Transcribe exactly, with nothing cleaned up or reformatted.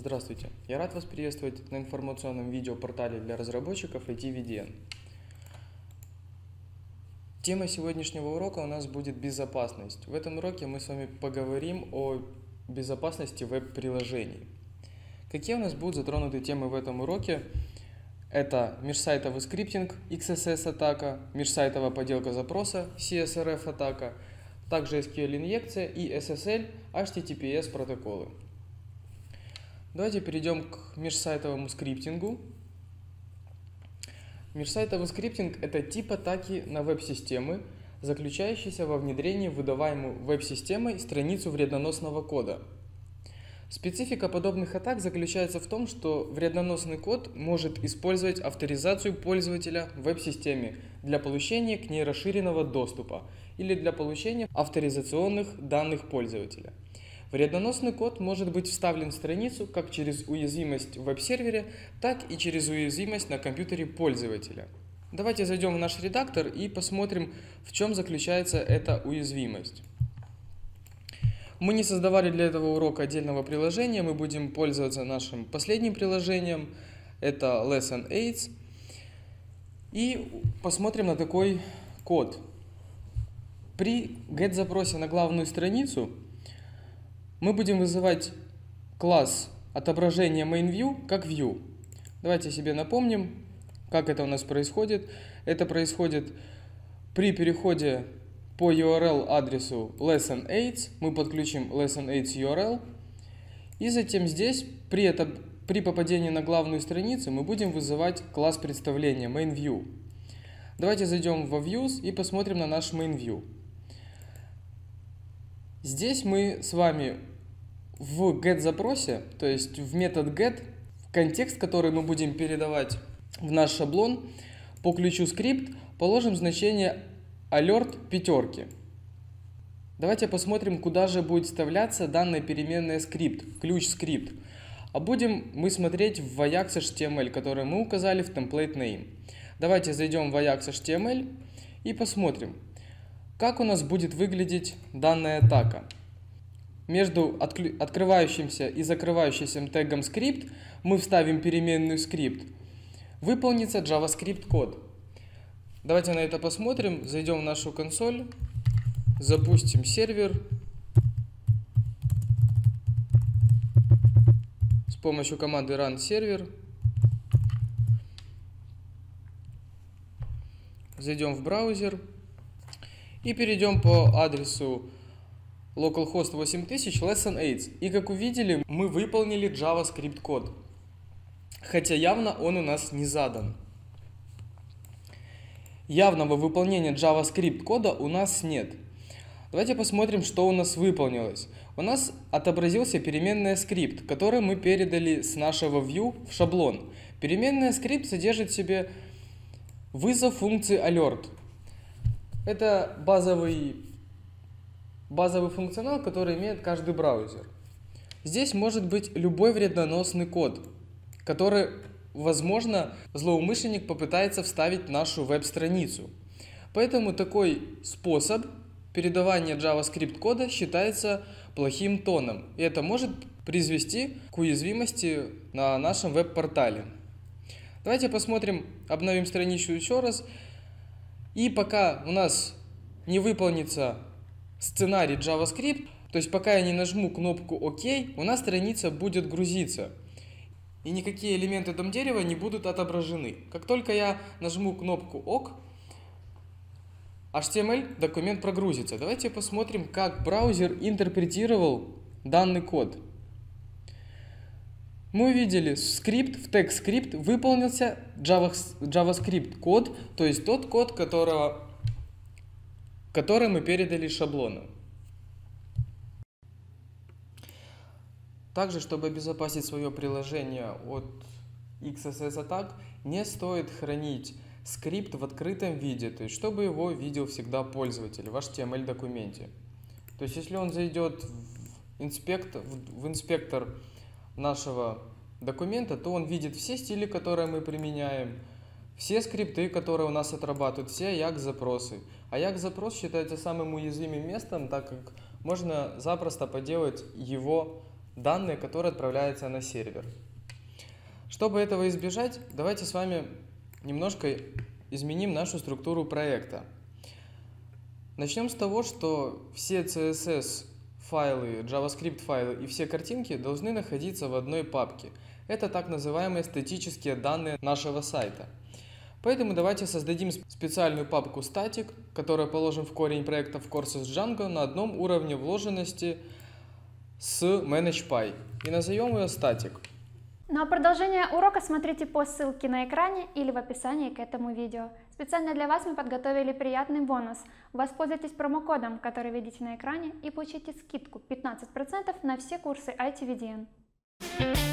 Здравствуйте! Я рад вас приветствовать на информационном видеопортале для разработчиков ай ти ви ди эн. Тема сегодняшнего урока у нас будет безопасность. В этом уроке мы с вами поговорим о безопасности веб-приложений. Какие у нас будут затронуты темы в этом уроке? Это межсайтовый скриптинг, икс эс эс атака, межсайтовая поделка запроса, си эс эр эф атака, также эс кью эль-инъекция и эс эс эль, эйч ти ти пи эс протоколы. Давайте перейдем к межсайтовому скриптингу. Межсайтовый скриптинг – это тип атаки на веб-системы, заключающийся во внедрении в выдаваемую веб-системой страницу вредоносного кода. Специфика подобных атак заключается в том, что вредоносный код может использовать авторизацию пользователя в веб-системе для получения к ней расширенного доступа или для получения авторизационных данных пользователя. Вредоносный код может быть вставлен в страницу как через уязвимость в веб-сервере, так и через уязвимость на компьютере пользователя. Давайте зайдем в наш редактор и посмотрим, в чем заключается эта уязвимость. Мы не создавали для этого урока отдельного приложения, мы будем пользоваться нашим последним приложением, это Lesson восемь. И посмотрим на такой код. При get-запросе на главную страницу мы будем вызывать класс отображения MainView как View. Давайте себе напомним, как это у нас происходит. Это происходит при переходе по ю ар эл адресу lesson восемь, мы подключим lesson восемь ю ар эл, и затем здесь при, это, при попадении на главную страницу мы будем вызывать класс представления MainView. Давайте зайдем во Views и посмотрим на наш MainView. Здесь мы с вами в get-запросе, то есть в метод get, в контекст, который мы будем передавать в наш шаблон, по ключу скрипт положим значение alert пятерки. Давайте посмотрим, куда же будет вставляться данная переменная скрипт, ключ скрипт. А будем мы смотреть в Ajax эйч ти эм эль, который мы указали в template name. Давайте зайдем в Ajax эйч ти эм эль и посмотрим, как у нас будет выглядеть данная атака. Между открывающимся и закрывающимся тегом скрипт мы вставим переменную скрипт. Выполнится JavaScript код. Давайте на это посмотрим. Зайдем в нашу консоль, запустим сервер с помощью команды run server. Зайдем в браузер и перейдем по адресу localhost восемь тысяч lesson восемь. И как увидели, мы выполнили JavaScript код, хотя явно он у нас не задан. Явного выполнения JavaScript кода у нас нет. Давайте посмотрим, что у нас выполнилось. У нас отобразился переменная скрипт, который мы передали с нашего view в шаблон. Переменная скрипт содержит в себе вызов функции alert. Это базовый, базовый функционал, который имеет каждый браузер. Здесь может быть любой вредоносный код, который, возможно, злоумышленник попытается вставить в нашу веб-страницу. Поэтому такой способ передавания JavaScript кода считается плохим тоном. И это может привести к уязвимости на нашем веб-портале. Давайте посмотрим, обновим страницу еще раз. И пока у нас не выполнится сценарий JavaScript, то есть пока я не нажму кнопку ОК, у нас страница будет грузиться. И никакие элементы дом дерева не будут отображены. Как только я нажму кнопку ОК, эйч ти эм эль документ прогрузится. Давайте посмотрим, как браузер интерпретировал данный код. Мы увидели скрипт, в тег скрипт выполнился JavaScript код, то есть тот код, которого, который мы передали шаблону. Также, чтобы обезопасить свое приложение от икс эс эс атак, не стоит хранить скрипт в открытом виде, то есть чтобы его видел всегда пользователь в эйч ти эм эль документе. То есть если он зайдет в инспектор, в инспектор нашего документа, то он видит все стили, которые мы применяем, все скрипты, которые у нас отрабатывают, все Ajax-запросы. Ajax-запрос считается самым уязвимым местом, так как можно запросто поделать его данные, которые отправляются на сервер. Чтобы этого избежать, давайте с вами немножко изменим нашу структуру проекта. Начнем с того, что все си эс эс файлы, JavaScript файлы и все картинки должны находиться в одной папке. Это так называемые статические данные нашего сайта. Поэтому давайте создадим специальную папку static, которую положим в корень проекта в Courses Django на одном уровне вложенности с ManagePy и назовем ее static. Ну а продолжение урока смотрите по ссылке на экране или в описании к этому видео. Специально для вас мы подготовили приятный бонус. Воспользуйтесь промокодом, который видите на экране, и получите скидку пятнадцать процентов на все курсы ай ти ви ди эн.